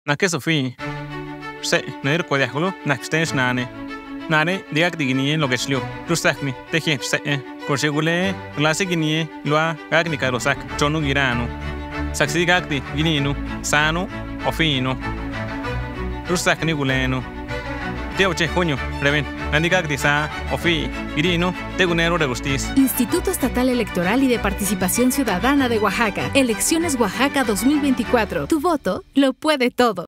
Nake Sofi. Se, Nader Quadiahulo, Naxtench Nane. Nare, diak digini lo que sliu. Rusakni, teje, se, Corsegule, Glasi Guinea, Lua, Gagnica Rosak, Chonu Girano. Saxi Gagdi, Guinino, Sano, Ofino. Rusakni Guleno. Teoche, Junio, Reven, Nandigagdi Sa, Ofi, Girino, Tegunero de Gustis. Instituto Estatal Electoral y de Participación Ciudadana de Oaxaca. Elecciones Oaxaca 2024. Tu voto lo puede todo.